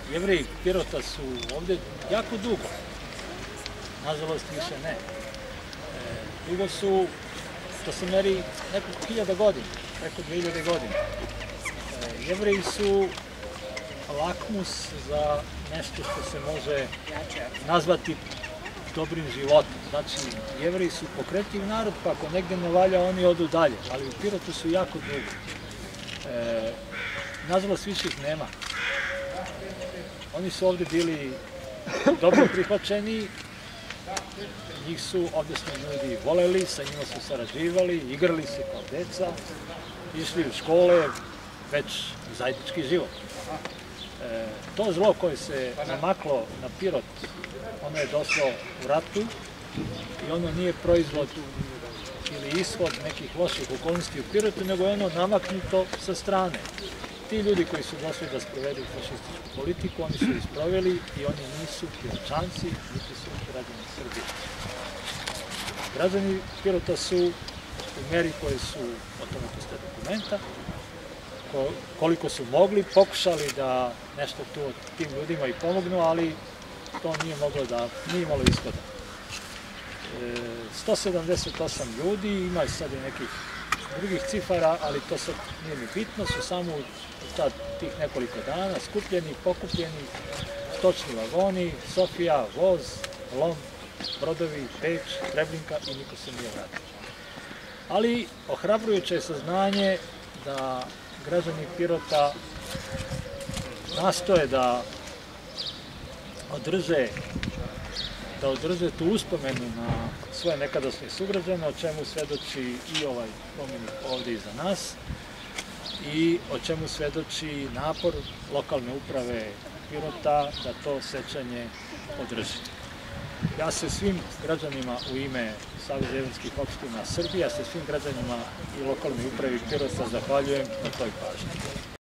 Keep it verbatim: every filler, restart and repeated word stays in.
Jevreji Pirota su ovdje jako dugo, nažalost više ne. E, dugo su, to se meri nekoliko hiljada godina, preko dve hiljade godina. E, Jevreji su lakmus za nešto što se može nazvati dobrim životom. Znači, Jevreji su pokretljiv narod, pa ako negdje ne valja, oni odu dalje, ali u Pirotu su jako dugo. E, nažalost, više ih nema. Oni su ovdje bili dobro prihvaćeni, njih su ovdjesni ljudi voleli, sa njima su sarađivali, igrali se kao deca, išli u škole, već zajednički život. E, to zlo koje se namaklo na Pirot, ono je došlo u ratu i ono nije proizvod ili ishod nekih loših okolnosti u Pirotu, nego je ono namaknuto sa strane. Ti ljudi koji su došli da sprovedu fašističku politiku, oni su isproveli i oni nisu Piročanci, niti su građani Srbije. Građani Pirota su u meri koje su, o tome postoje dokumenta, koliko su mogli, pokušali da nešto tu tim ljudima i pomognu, ali to nije moglo da, nije imalo ishoda. E, sto sedamdeset osam ljudi, ima sad i nekih drugih cifara, ali to sad nije mi bitno, su samo u tad, tih nekoliko dana skupljeni, pokupljeni, stočni vagoni, Sofija, voz, Lom, brodovi, Peć, Treblinka i niko se nije vratio. Ali ohrabrujuće je saznanje da građani Pirota nastoje da održe, da održe tu uspomenu na svoje nekadašnje sugrađane, o čemu svedoči i ovaj spomenik ovdje iza nas i o čemu svedoči napor lokalne uprave Pirota da to sećanje održi. Ja se svim građanima u ime Saveza jevrijskih opština Srbije, ja se svim građanima i lokalnoj upravi Pirota zahvaljujem na toj pažnji.